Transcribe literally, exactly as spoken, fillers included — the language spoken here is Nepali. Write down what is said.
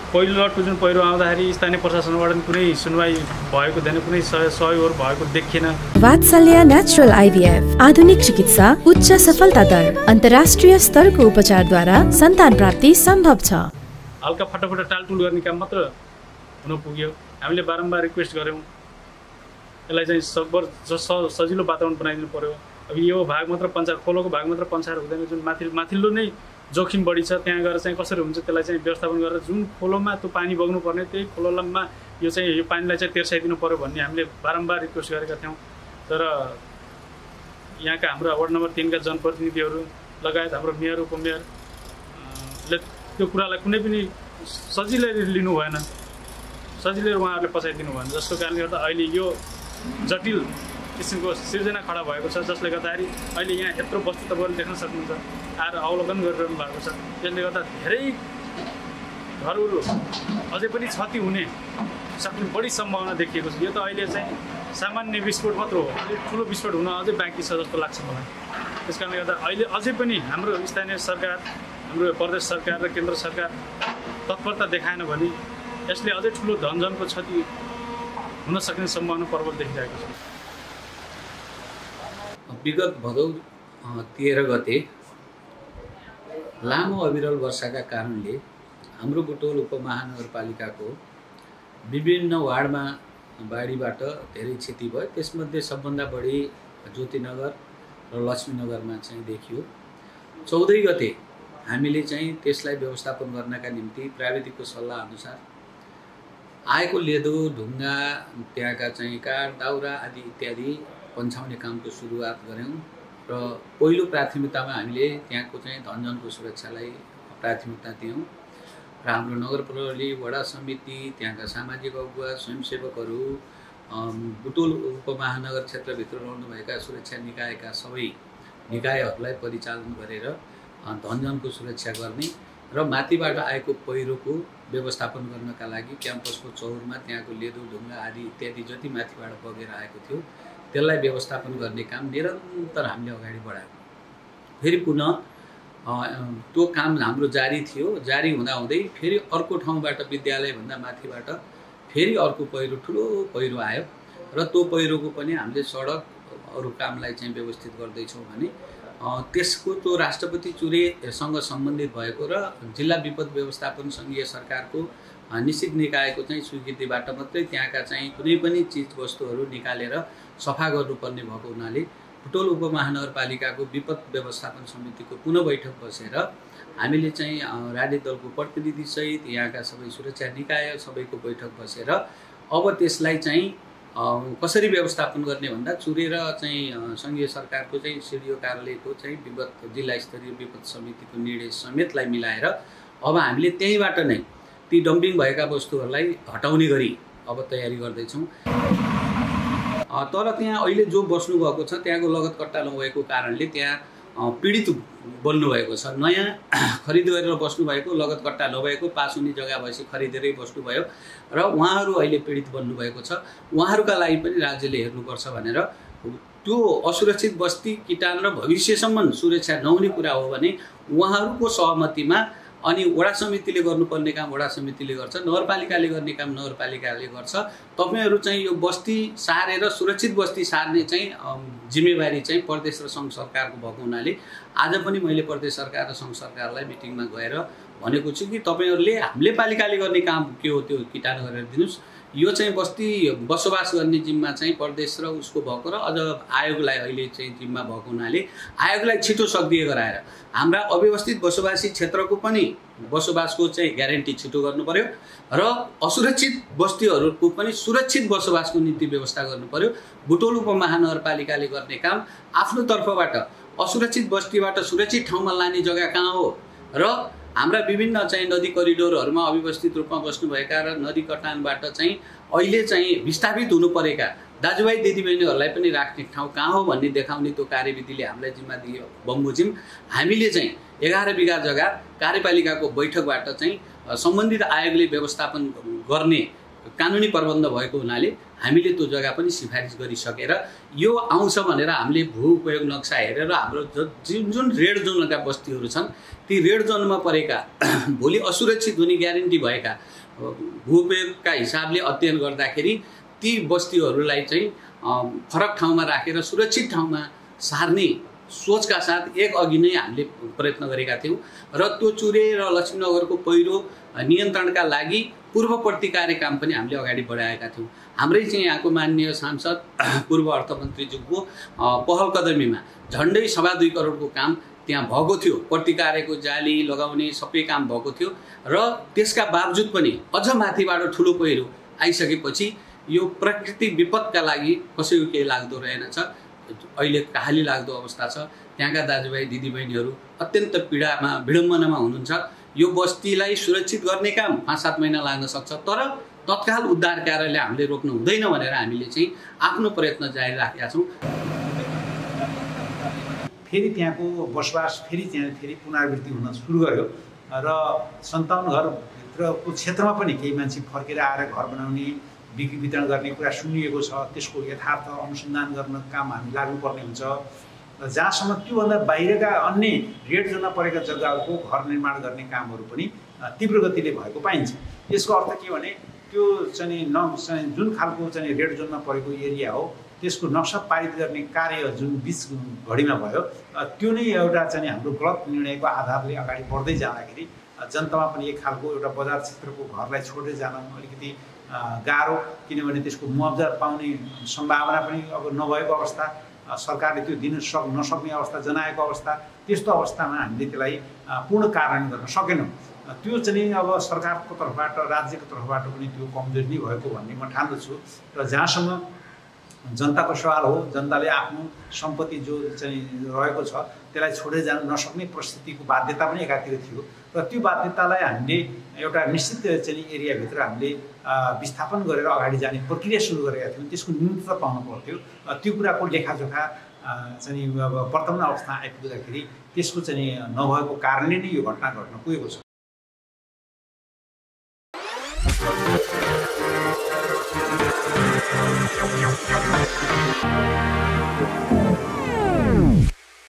पहिलो लटको जुन पहिरो आउँदाखेरि स्थानीय प्रशासनबाट कुनै सुनवाई भएको थिएन, कुनै सहयोगहरू भएको देखिएन। वात्सल्य नेचुरल आइभीएफ आधुनिक चिकित्सा, उच्च सफलता दर, अन्तर्राष्ट्रिय स्तरको उपचारद्वारा सन्तान प्राप्ति सम्भव छ। हल्का फटाफट टालटुल गर्ने काम मात्र हुन पुग्यो। हामीले बारम्बार रिक्वेस्ट गऱ्यौँ, यसलाई चाहिँ सकभर सजिलो वातावरण बनाइदिनु पर्यो। अब यो भाग मात्र पञ्चार खोलोको भाग मात्र पञ्चार हुँदैन, जुन माथि माथिल्लो नै जोखिम बढी छ त्यहाँ गएर चाहिँ कसरी हुन्छ त्यसलाई चाहिँ व्यवस्थापन गरेर जुन खोलोमा त्यो पानी बग्नु पर्ने त्यही खोलोमा यो चाहिँ यो पानीलाई चाहिँ तेर्साइदिनु पर्यो भन्ने हामीले बारम्बार रिक्वेस्ट गरेका थियौँ। तर यहाँका हाम्रो वार्ड नम्बर तिनका जनप्रतिनिधिहरू लगायत हाम्रो मेयर उपमेयरले त्यो कुरालाई कुनै पनि सजिलै लिनु भएन, सजिलै उहाँहरूले पछाइदिनु भएन, जसको कारणले गर्दा अहिले यो जटिल किसिमको सिर्जना खडा भएको छ, जसले गर्दाखेरि अहिले यहाँ यत्रो वस्तु तपाईँले देख्न सक्नुहुन्छ, आएर अवलोकन गरिरहनु भएको छ। त्यसले गर्दा धेरै घरहरू अझै पनि क्षति हुने सक्ने बढी सम्भावना देखिएको छ। यो त अहिले चाहिँ सामान्य विस्फोट मात्र हो, अलिक ठुलो विस्फोट हुन अझै बाँकी छ जस्तो लाग्छ मलाई। त्यस कारणले गर्दा अहिले अझै पनि हाम्रो स्थानीय सरकार, हाम्रो प्रदेश सरकार र केन्द्र सरकार तत्परता देखाएन भने यसले अझै ठुलो धनजनको क्षति हुन सक्ने सम्भावना प्रबल देखिरहेको छ। विगत भदौ तेह्र गते लामो अविरल वर्षाका कारणले हाम्रो बुटोल उपमहानगरपालिकाको विभिन्न वार्डमा बाढीबाट धेरै क्षति भयो। त्यसमध्ये सबभन्दा बढी ज्योतिनगर र लक्ष्मीनगरमा चाहिँ देखियो। चौधै गते हामीले चाहिँ त्यसलाई व्यवस्थापन गर्नका निम्ति प्राविधिकको सल्लाह अनुसार आएको लेदो, ढुङ्गा, त्यहाँका चाहिँ काठ, दाउरा आदि इत्यादि पन्छाउने कामको सुरुवात गऱ्यौँ र पहिलो प्राथमिकतामा हामीले त्यहाँको चाहिँ धनजनको सुरक्षालाई प्राथमिकता दियौँ र हाम्रो नगर प्रहरी, वडा समिति, त्यहाँका सामाजिक अगुवा, स्वयंसेवकहरू, बुटोल उपमहानगर क्षेत्रभित्र रहनुभएका सुरक्षा निकायका सबै निकायहरूलाई परिचालन गरेर धनजनको सुरक्षा गर्ने र माथिबाट आएको पहिरोको व्यवस्थापन गर्नका लागि क्याम्पसको चौरमा त्यहाँको लेदो, ढुङ्गा आदि इत्यादि जति माथिबाट बगेर आएको थियो त्यसलाई व्यवस्थापन गर्ने काम निरन्तर हामीले अगाडि बढायौँ। फेरि पुनः त्यो काम हाम्रो जारी थियो। जारी हुँदाहुँदै फेरि अर्को ठाउँबाट विद्यालयभन्दा माथिबाट फेरि अर्को पहिरो, ठुलो पहिरो आयो र त्यो पहिरोको पनि हामीले सडक अरू कामलाई चाहिँ व्यवस्थित गर्दैछौँ भने त्यसको त्यो राष्ट्रपति चुरेसँग सम्बन्धित भएको र जिल्ला विपद व्यवस्थापन सङ्घीय सरकारको निश्चित निकायको चाहिँ स्वीकृतिबाट मात्रै त्यहाँका चाहिँ कुनै पनि चिज वस्तुहरू निकालेर सफा गर्नुपर्ने भएको हुनाले बुटोल उपमहानगरपालिकाको विपद व्यवस्थापन समितिको पुनः बैठक बसेर हामीले चाहिँ राजनीतिक दलको प्रतिनिधिसहित यहाँका सबै सुरक्षा निकाय सबैको बैठक बसेर अब त्यसलाई चाहिँ कसरी व्यवस्थापन गर्ने भन्दा चुरेर चाहिँ सङ्घीय सरकारको चाहिँ सिडिओ कार्यालयको चाहिँ विपद जिल्ला स्तरीय विपद समितिको निर्णय समेतलाई मिलाएर अब हामीले त्यहीँबाट नै ती डम्पिङ भएका वस्तुहरूलाई हटाउने गरी अब तयारी गर्दैछौँ। तर त्यहाँ अहिले जो बस्नुभएको छ त्यहाँको लगतकट्टा नभएको कारणले त्यहाँ पीडित बन्नुभएको छ। नयाँ खरिद गरेर बस्नुभएको, लगतकट्टा नभएको, पास हुने जग्गा भएपछि खरिदेरै बस्नुभयो र उहाँहरू अहिले पीडित बन्नुभएको छ। उहाँहरूका लागि पनि राज्यले हेर्नुपर्छ भनेर त्यो असुरक्षित बस्ती किटान र भविष्यसम्म सुरक्षा नहुने कुरा हो भने उहाँहरूको सहमतिमा अनि वडा समितिले गर्नुपर्ने काम वडा समितिले गर्छ, नगरपालिकाले गर्ने काम नगरपालिकाले गर्छ। तपाईहरू चाहिँ यो बस्ती सारेर सुरक्षित बस्ती सार्ने चाहिँ जिम्मेवारी चाहिँ प्रदेश र सङ्घ सरकारको भएको हुनाले आज पनि मैले प्रदेश सरकार र सङ्घ सरकारलाई मिटिङमा गएर भनेको छु कि तपाईहरूले हामीले पालिकाले गर्ने काम के हो त्यो किटान गरेर दिनुहोस्। यो चाहिँ बस्ती बसोबास गर्ने जिम्मा चाहिँ प्रदेश र उसको भएको र अझ आयोगलाई अहिले चाहिँ जिम्मा भएको हुनाले आयोगलाई छिटो सक्रिय गराएर हाम्रा अव्यवस्थित बसोबासी क्षेत्रको पनि बसोबासको चाहिँ ग्यारेन्टी छिटो गर्नु पर्यो र असुरक्षित बस्तीहरूको पनि सुरक्षित बसोबासको निम्ति व्यवस्था गर्नु पर्यो। बुटोल उपमहानगरपालिकाले गर्ने काम आफ्नो तर्फबाट असुरक्षित बस्तीबाट सुरक्षित ठाउँमा लाने जग्गा कहाँ हो र हाम्रा विभिन्न चाहिँ नदी करिडोरहरूमा अव्यवस्थित रूपमा बस्नुभएका र नदी कटानबाट चाहिँ अहिले चाहिँ विस्थापित हुनु परेका दाजुभाइ दिदीबहिनीहरूलाई पनि राख्ने ठाउँ कहाँ हो भन्ने देखाउने त्यो कार्यविधिले हामीलाई जिम्मा दियो बमोजिम। हामीले चाहिँ एघार बिघा जग्गा कार्यपालिकाको बैठकबाट चाहिँ सम्बन्धित आयोगले व्यवस्थापन गर्ने कानुनी प्रबन्ध भएको हुनाले हामीले त्यो जग्गा पनि सिफारिस गरिसकेर यो आउँछ भनेर हामीले भू उपयोग नक्सा हेरेर हाम्रो जुन जुन रेड जोनका बस्तीहरू छन् ती रेड जोनमा परेका भोलि असुरक्षित हुने ग्यारेन्टी भएका भू उपयोगका हिसाबले अध्ययन गर्दाखेरि ती बस्तीहरूलाई चाहिँ फरक ठाउँमा राखेर सुरक्षित ठाउँमा सार्ने सोचका साथ एक अघि नै हामीले प्रयत्न गरेका थियौँ र त्यो चुरे र लक्ष्मीनगरको पहिरो नियन्त्रणका लागि पूर्ववर्ती कार्यक्रम पनि हामीले अगाडि बढाएका थियौँ। हाम्रै चाहिँ यहाँको माननीय सांसद पूर्व अर्थमन्त्रीज्यूको पहल कदमीमा झन्डै सवा दुई करोडको काम त्यहाँ भएको थियो। प्रतिकार्यको जाली लगाउने सबै काम भएको थियो र त्यसका बावजुद पनि अझ माथिबाट ठुलो पहिरो आइसकेपछि यो प्राकृतिक विपदका लागि कसैको केही लाग्दो रहेनछ। अहिले कहाली लाग्दो अवस्था छ। त्यहाँका दाजुभाइ दिदीबहिनीहरू अत्यन्त पीडामा विडम्बनामा हुनुहुन्छ। यो बस्तीलाई सुरक्षित गर्ने काम पाँच सात महिना लाग्न सक्छ, तर तत्काल उद्धार कार्यले हामीले रोक्नु हुँदैन भनेर हामीले चाहिँ आफ्नो प्रयत्न जारी राखेका छौँ। फेरि त्यहाँको बसोबास फेरि त्यहाँ फेरि पुनरावृत्ति हुन सुरु गर्यो र सन्ताउन्न घरभित्रको क्षेत्रमा पनि केही मान्छे फर्केर आएर घर बनाउने बिक्री वितरण गर्ने कुरा सुनिएको छ। त्यसको यथार्थ अनुसन्धान गर्न काम हामी लाग्नुपर्ने हुन्छ र जहाँसम्म त्योभन्दा बाहिरका अन्य रेड जोनमा परेका जग्गाहरूको घर निर्माण गर्ने कामहरू पनि तीव्र गतिले भएको पाइन्छ। यसको अर्थ के भने त्यो चाहिँ न जुन खालको चाहिँ रेड जोनमा परेको एरिया हो त्यसको नक्सा पारित गर्ने कार्य जुन बिच घडीमा भयो त्यो नै एउटा चाहिँ हाम्रो गलत निर्णयको आधारले अगाडि बढ्दै जाँदाखेरि जनतामा पनि एक खालको एउटा बजार क्षेत्रको घरलाई छोडेर जान अलिकति गाह्रो, किनभने त्यसको मुआवजा पाउने सम्भावना पनि अब नभएको अवस्था, सरकारले त्यो दिन सक् नसक्ने अवस्था जनाएको अवस्था, त्यस्तो अवस्थामा हामीले त्यसलाई पूर्ण कार्यान्वयन गर्न सकेनौँ। त्यो चाहिँ अब सरकारको तर्फबाट राज्यको तर्फबाट पनि त्यो कमजोरी नै भएको भन्ने म ठान्दछु। र जहाँसम्म जनताको सवाल हो, जनताले आफ्नो सम्पत्ति जो चाहिँ रहेको छ त्यसलाई छोडेर जान नसक्ने परिस्थितिको बाध्यता पनि एकातिर थियो र त्यो बाध्यतालाई हामीले एउटा निश्चित चाहिँ एरियाभित्र हामीले विस्थापन गरेर अगाडि जाने प्रक्रिया सुरु गरेका थियौँ। त्यसको न्यूनता पाउनु पर्थ्यो। त्यो कुराको लेखाजोखा चाहिँ अब वर्तमान अवस्था आइपुग्दाखेरि त्यसको चाहिँ नभएको कारणले नै यो घटना घट्न पुगेको छ।